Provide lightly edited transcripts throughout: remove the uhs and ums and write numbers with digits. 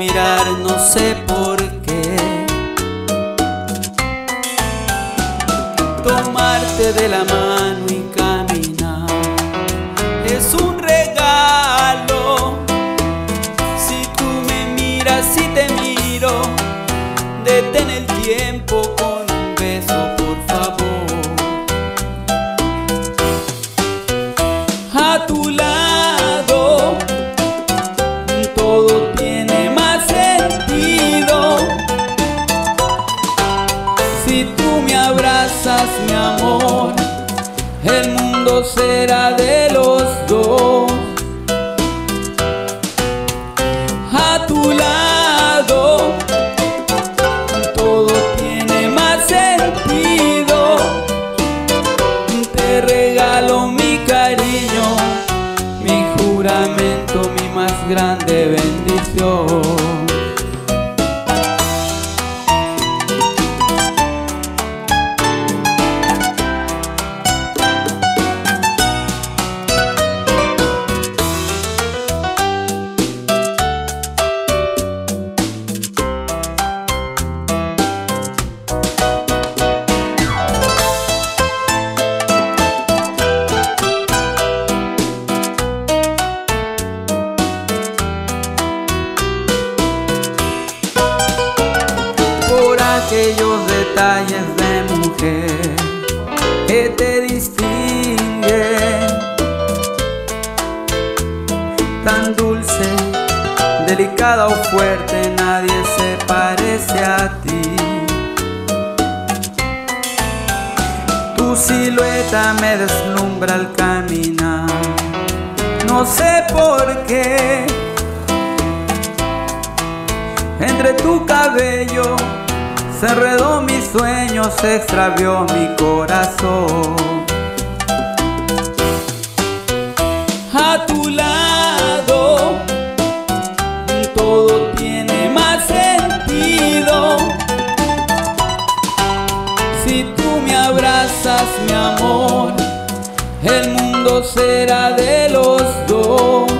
mirar, no sé por qué. Tomarte de la mano y caminar es un regalo. Si tú me miras y te miro, detén el tiempo con un beso, por favor. A tu lado todo tiene más sentido. Si tú me abrazas, mi amor, el mundo será de los dos. A tu lado todo tiene más sentido. Te regalo mi cariño, mi juramento, mi más grande bendición. Aquellos detalles de mujer que te distinguen, tan dulce, delicada o fuerte, nadie se parece a ti. Tu silueta me deslumbra al caminar, no sé por qué. Entre tu cabello se enredó mi sueño, se extravió mi corazón. A tu lado todo tiene más sentido. Si tú me abrazas, mi amor, el mundo será de los dos.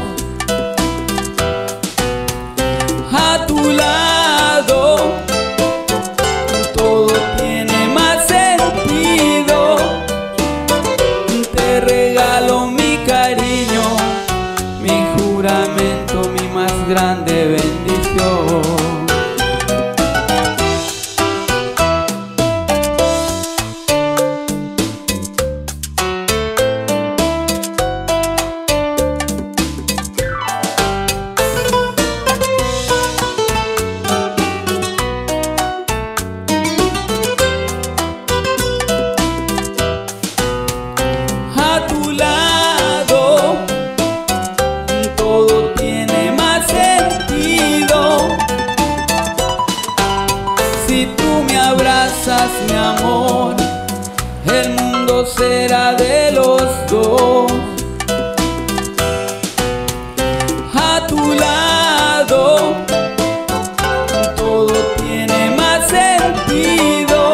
A tu lado todo tiene más sentido. Te regalo mi cariño, mi juramento, mi más grande bendición. A tu lado todo tiene más sentido. Si tú me abrazas, mi amor, el mundo será de los dos. A tu lado todo tiene más sentido.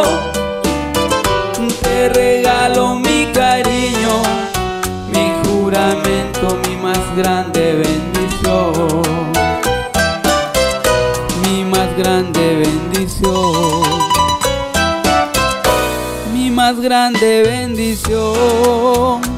Te regalo mi cariño, mi juramento, mi más grande bendición. Mi más grande bendición. Mi más grande bendición.